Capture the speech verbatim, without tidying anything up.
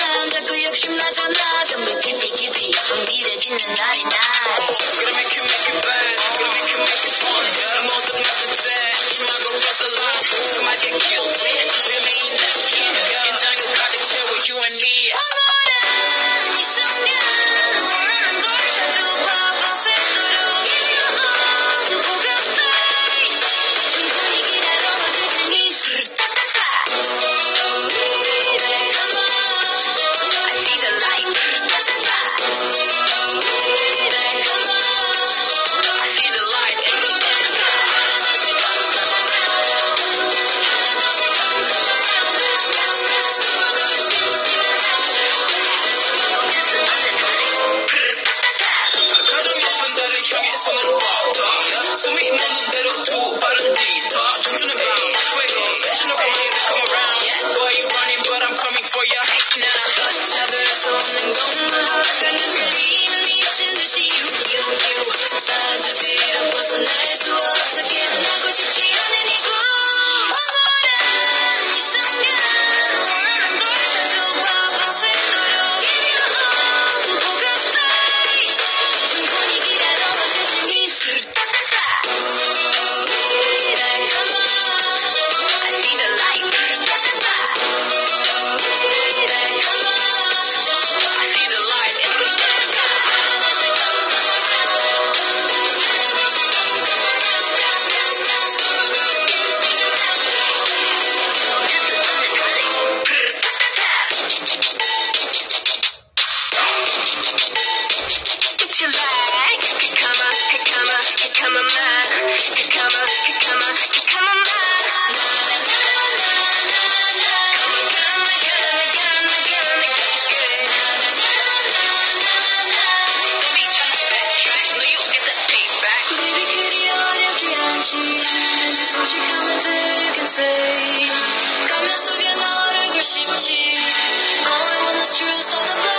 난 자꾸 욕심나잖아. 점점 깊이 깊이 흥미해지는 날이 날. Gonna make you make it bad. Gonna make you make it fun. 나 모두 맡도 돼. 힘하고 was a lot. 지금 I get killed with. remain king. 긴장을 가득 채워 you and me. 오늘은 이 순간 원하는 걸 다 줘봐. 밤새도록 give you all the poker face. 충분히 기다려봐 세상이 따따따. 향해 손을 뻗어 숨이 멎는 대로 두 발은 뒤터 춤추는 밤 fuego 배추는 밤이 come around boy you running but I'm coming for your hate now 걷잡을 수 없는 것만 허락하는 그리는 미친 듯이 you you you 아주 뒤로 벗어날 수 없어 깨어나고 싶지 않은 이 꿈 오늘은 이 순간 원하는 걸 다 줘봐 밤새도록 give you all the poker face 충분히 기다려봐 세상이 따따따 Come on I see the light 따따따 Come on I see the light It's your light Come on, come on, come on, man Come on, come on, come on, man Na na na na na na Come on, come on, come on, come on, get you good Na na na na na Baby, drop it back, track Leo, get that beat back Baby, 그리 어렵지 않지 단지 솔직한 말들 can say 가면 속에 널 알고 싶지 All I want is truth, so the